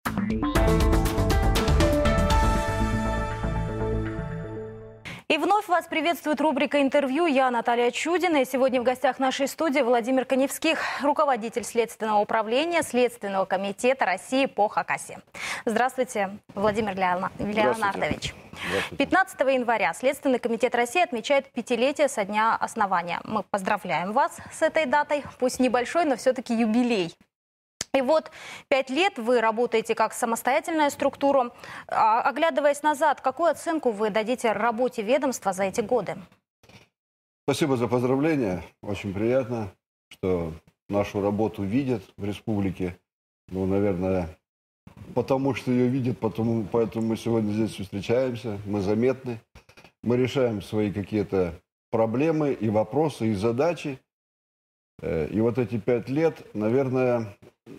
И вновь вас приветствует рубрика «Интервью». Я Наталья Чудина. И сегодня в гостях нашей студии Владимир Коневских, руководитель Следственного управления Следственного комитета России по Хакасии. Здравствуйте, Владимир Леонардович. 15 января Следственный комитет России отмечает 5-летие со дня основания. Мы поздравляем вас с этой датой. Пусть небольшой, но все-таки юбилей. И вот 5 лет вы работаете как самостоятельная структура. Оглядываясь назад, какую оценку вы дадите работе ведомства за эти годы? Спасибо за поздравления. Очень приятно, что нашу работу видят в республике. Ну, наверное, потому что ее видят, поэтому мы сегодня здесь встречаемся. Мы заметны. Мы решаем свои какие-то проблемы и вопросы, и задачи. И вот эти 5 лет, наверное,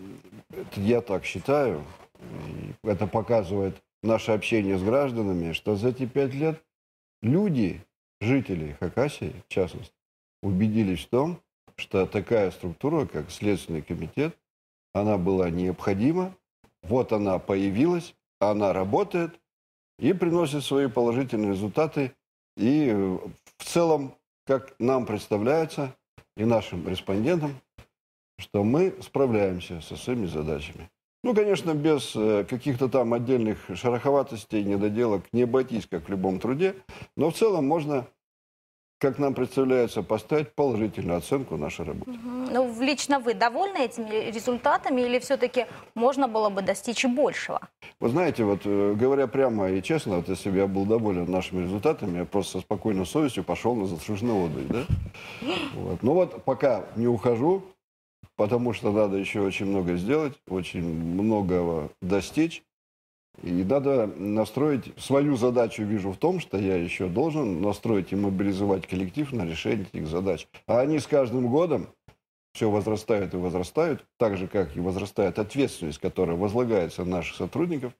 я так считаю, и это показывает наше общение с гражданами, что за эти 5 лет люди, жители Хакасии, в частности, убедились в том, что такая структура, как Следственный комитет, она была необходима, вот она появилась, она работает и приносит свои положительные результаты. И в целом, как нам представляется, и нашим респондентам, что мы справляемся со своими задачами. Ну, конечно, без каких-то там отдельных шероховатостей, недоделок не обойтись, как в любом труде, но в целом можно, как нам представляется, поставить положительную оценку нашей работе. Ну, лично вы довольны этими результатами или все-таки можно было бы достичь и большего? Вы знаете, вот говоря прямо и честно, вот если бы я был доволен нашими результатами, я просто со спокойной совестью пошел на заслуженный отдых, да? Вот. Но вот пока не ухожу, потому что надо еще очень много сделать, очень многого достичь. И надо настроить, свою задачу вижу в том, что я еще должен настроить и мобилизовать коллектив на решение этих задач. А они с каждым годом все возрастают и возрастают, так же, как и возрастает ответственность, которая возлагается на наших сотрудников.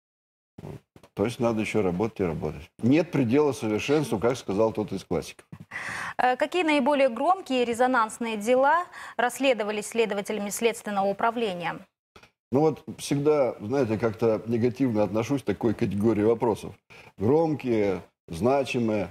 То есть надо еще работать и работать. Нет предела совершенству, как сказал тот из классиков. Какие наиболее громкие и резонансные дела расследовались следователями Следственного управления? Ну вот всегда, знаете, как-то негативно отношусь к такой категории вопросов. Громкие, значимые.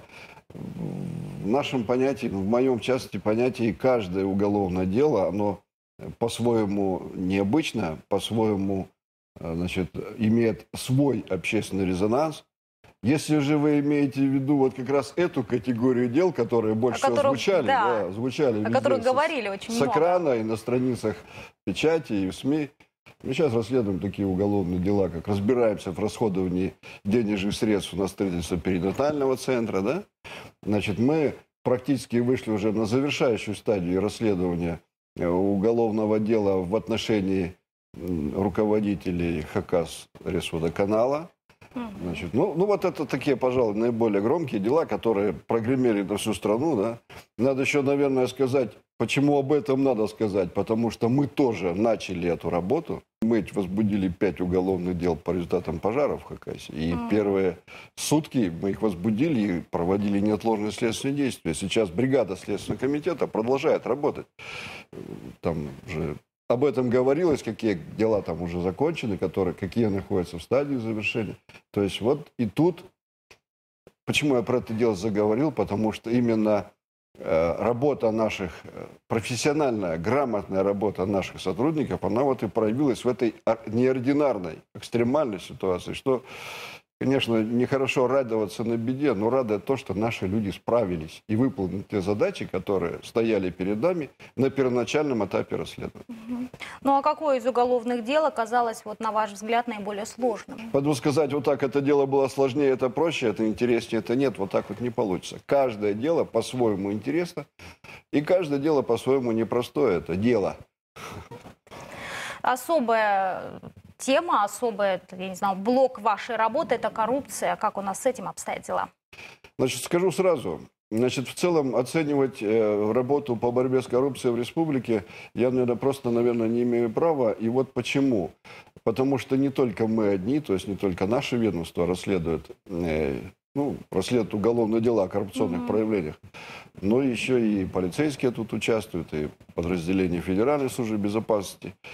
В нашем понятии, в моем, в частности, понятии, каждое уголовное дело, оно по-своему необычно, по-своему, значит, имеет свой общественный резонанс. Если же вы имеете в виду вот как раз эту категорию дел, которые больше всего звучали, да, звучали о везде, которых говорили очень много. С экрана и на страницах печати и в СМИ. Мы сейчас расследуем такие уголовные дела, как разбираемся в расходовании денежных средств на строительство перинатального центра, да? Значит, мы практически вышли уже на завершающую стадию расследования уголовного дела в отношении руководителей Хакас-Ресводоканала. Значит, ну вот это такие, пожалуй, наиболее громкие дела, которые прогремели на всю страну, да. Надо еще, наверное, сказать, почему об этом надо сказать, потому что мы тоже начали эту работу. Мы возбудили 5 уголовных дел по результатам пожаров в Хакасии. И первые сутки мы их возбудили и проводили неотложные следственные действия. Сейчас бригада Следственного комитета продолжает работать. Там же об этом говорилось, какие дела там уже закончены, какие находятся в стадии завершения. То есть вот и тут, почему я про это дело заговорил, потому что именно работа наших, профессиональная, грамотная работа наших сотрудников, она вот и проявилась в этой неординарной, экстремальной ситуации, что, конечно, нехорошо радоваться на беде, но радует то, что наши люди справились и выполнили те задачи, которые стояли перед нами на первоначальном этапе расследования. Ну а какое из уголовных дел оказалось, вот, на ваш взгляд, наиболее сложным? Поэтому сказать вот так, это дело было сложнее, это проще, это интереснее, это нет, вот так вот не получится. Каждое дело по-своему интересно, и каждое дело по-своему непростое, это дело. Особая тема, особый, я не знаю, блок вашей работы – это коррупция. Как у нас с этим обстоят дела? Значит, скажу сразу. Значит, в целом оценивать работу по борьбе с коррупцией в республике я, наверное, не имею права. И вот почему. Потому что не только мы одни, то есть не только наше ведомство расследует, расследует уголовные дела о коррупционных проявлениях, но еще и полицейские тут участвуют, и подразделения Федеральной службы безопасности.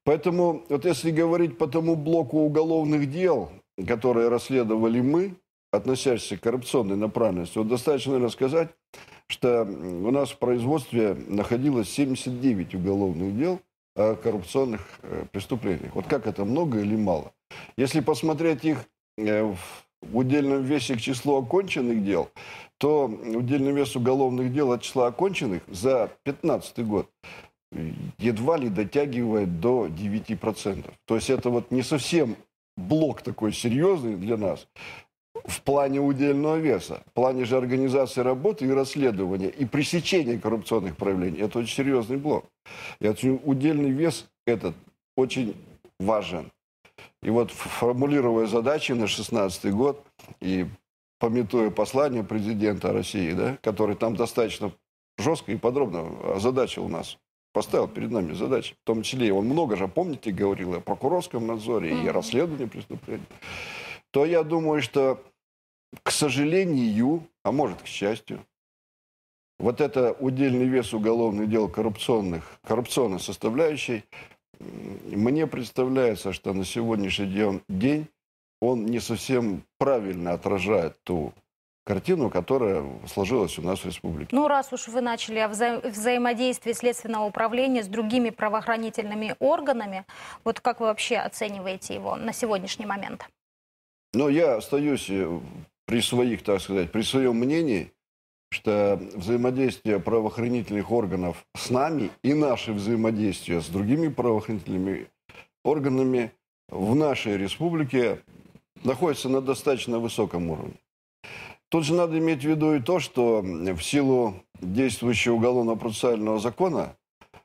Поэтому, вот если говорить по тому блоку уголовных дел, которые расследовали мы, относящихся к коррупционной направленности, вот достаточно, наверное, сказать, что у нас в производстве находилось 79 уголовных дел о коррупционных преступлениях. Вот как это, много или мало? Если посмотреть их в удельном весе к числу оконченных дел, то удельный вес уголовных дел от числа оконченных за 2015 год едва ли дотягивает до 9%. То есть это вот не совсем блок такой серьезный для нас в плане удельного веса. В плане же организации работы и расследования, и пресечения коррупционных проявлений. Это очень серьезный блок. И удельный вес этот очень важен. И вот формулируя задачи на 2016 год и памятуя послание президента России, да, который там достаточно жестко и подробно озадачил нас, поставил перед нами задачи, в том числе, он много же, помните, говорил о прокурорском надзоре и о расследовании преступлений, то я думаю, что, к сожалению, а может, к счастью, вот это удельный вес уголовных дел коррупционной составляющей, мне представляется, что на сегодняшний день он не совсем правильно отражает ту картину, которая сложилась у нас в республике. Ну, раз уж вы начали о взаимодействии Следственного управления с другими правоохранительными органами, вот как вы вообще оцениваете его на сегодняшний момент? Но я остаюсь при своих, так сказать, при своем мнении, что взаимодействие правоохранительных органов с нами и наше взаимодействие с другими правоохранительными органами в нашей республике находится на достаточно высоком уровне. Тут же надо иметь в виду и то, что в силу действующего уголовно-процессуального закона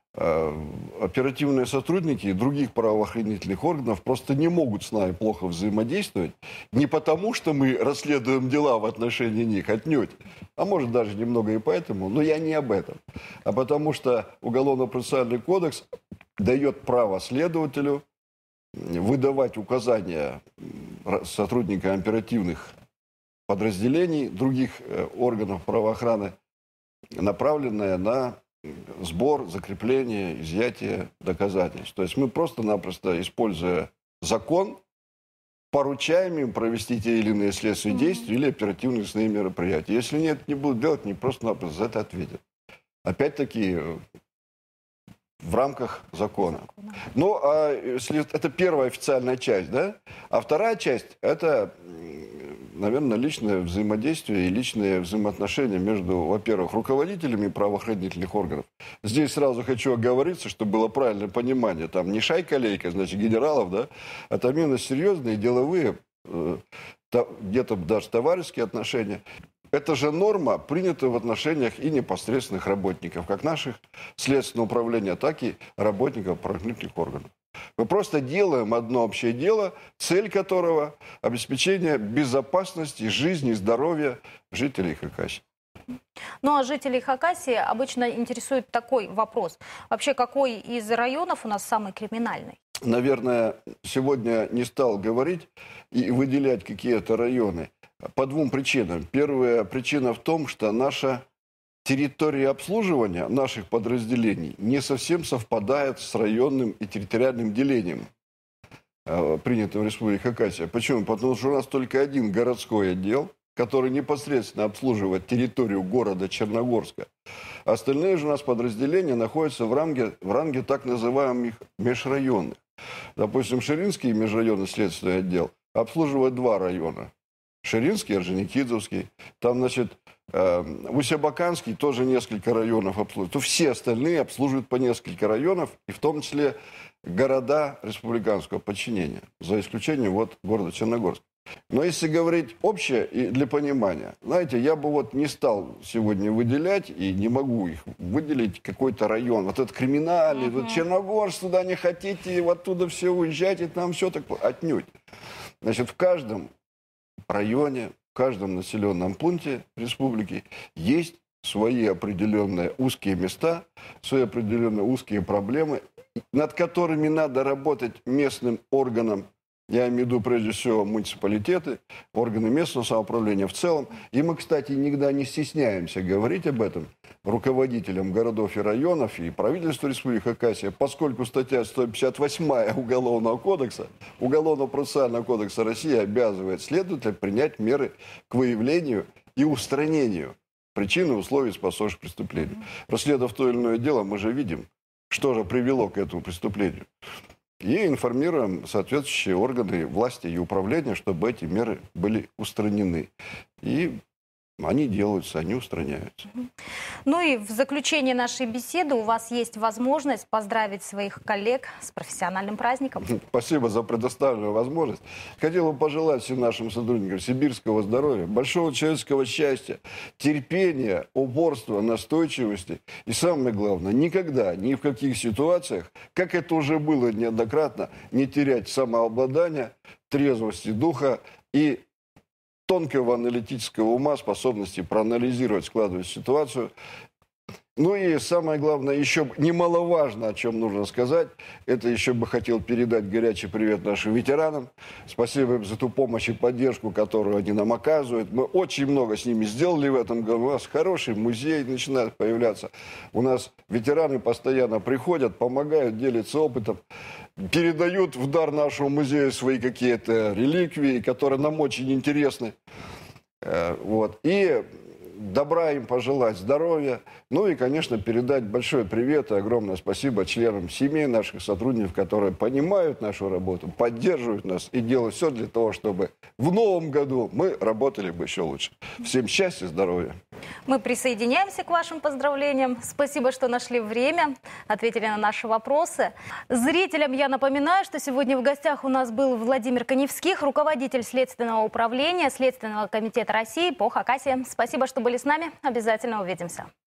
оперативные сотрудники других правоохранительных органов просто не могут с нами плохо взаимодействовать. Не потому, что мы расследуем дела в отношении них, отнюдь. А может, даже немного и поэтому. Но я не об этом. А потому что Уголовно-процессуальный кодекс дает право следователю выдавать указания сотрудникам оперативных подразделений других органов правоохраны, направленные на сбор, закрепление, изъятие доказательств. То есть мы просто-напросто, используя закон, поручаем им провести те или иные следственные действия или оперативные мероприятия. Если нет, не будут делать, не просто-напросто за это ответят. Опять-таки, в рамках закона. Ну, это первая официальная часть, да? А вторая часть – это, наверное, личное взаимодействие и личные взаимоотношения между, во-первых, руководителями правоохранительных органов. Здесь сразу хочу оговориться, чтобы было правильное понимание. Там не шайка-лейка, значит, генералов, да? А там именно серьезные деловые, где-то даже товарищеские отношения. Это же норма, принята в отношениях и непосредственных работников, как наших следственного управления, так и работников правоохранительных органов. Мы просто делаем одно общее дело, цель которого – обеспечение безопасности, жизни и здоровья жителей Хакасии. Ну, а жителей Хакасии обычно интересует такой вопрос. Вообще, какой из районов у нас самый криминальный? Наверное, сегодня не стал говорить и выделять какие-то районы. По двум причинам. Первая причина в том, что наша территория обслуживания наших подразделений не совсем совпадает с районным и территориальным делением, принятым в Республике Хакасия. Почему? Потому что у нас только один городской отдел, который непосредственно обслуживает территорию города Черногорска. Остальные же у нас подразделения находятся в ранге так называемых межрайонных. Допустим, Ширинский межрайонный следственный отдел обслуживает два района. Ширинский, Орджоникидзевский. Там, значит, Усть-Абаканский тоже несколько районов обслуживает. То все остальные обслуживают по несколько районов, и в том числе города республиканского подчинения, за исключением вот города Черногорска. Но если говорить общее и для понимания, знаете, я бы вот не стал сегодня выделять, и не могу их выделить, какой-то район. Вот этот криминальный, вот Черногорск, туда не хотите, оттуда все уезжайте, там все так отнюдь. Значит, в каждом районе, в каждом населенном пункте республики есть свои определенные узкие места, свои определенные узкие проблемы, над которыми надо работать местным органам Я имею в виду, прежде всего, муниципалитеты, органы местного самоуправления в целом. И мы, кстати, никогда не стесняемся говорить об этом руководителям городов и районов и правительству Республики Хакасия, поскольку статья 158 Уголовного кодекса, Уголовно-процессуального кодекса России обязывает следователя принять меры к выявлению и устранению причин и условий, способствующих преступлению. Расследуя то или иное дело, мы же видим, что же привело к этому преступлению. И информируем соответствующие органы власти и управления, чтобы эти меры были устранены. И они делаются, они устраняются. Ну и в заключение нашей беседы у вас есть возможность поздравить своих коллег с профессиональным праздником. Спасибо за предоставленную возможность. Хотел бы пожелать всем нашим сотрудникам сибирского здоровья, большого человеческого счастья, терпения, упорства, настойчивости. И самое главное, никогда, ни в каких ситуациях, как это уже было неоднократно, не терять самообладание, трезвости духа и тонкого аналитического ума, способности проанализировать складывающуюся ситуацию. Ну и самое главное, еще немаловажно, о чем нужно сказать, это еще бы хотел передать горячий привет нашим ветеранам. Спасибо им за ту помощь и поддержку, которую они нам оказывают. Мы очень много с ними сделали в этом году. У нас хороший музей начинает появляться. У нас ветераны постоянно приходят, помогают, делятся опытом, передают в дар нашему музею свои какие-то реликвии, которые нам очень интересны. Вот. И добра им пожелать, здоровья. Ну и, конечно, передать большой привет и огромное спасибо членам семей наших сотрудников, которые понимают нашу работу, поддерживают нас и делают все для того, чтобы в новом году мы работали бы еще лучше. Всем счастья, здоровья. Мы присоединяемся к вашим поздравлениям. Спасибо, что нашли время, ответили на наши вопросы. Зрителям я напоминаю, что сегодня в гостях у нас был Владимир Каневских, руководитель Следственного управления Следственного комитета России по Хакасии. Спасибо, что были с нами. Обязательно увидимся.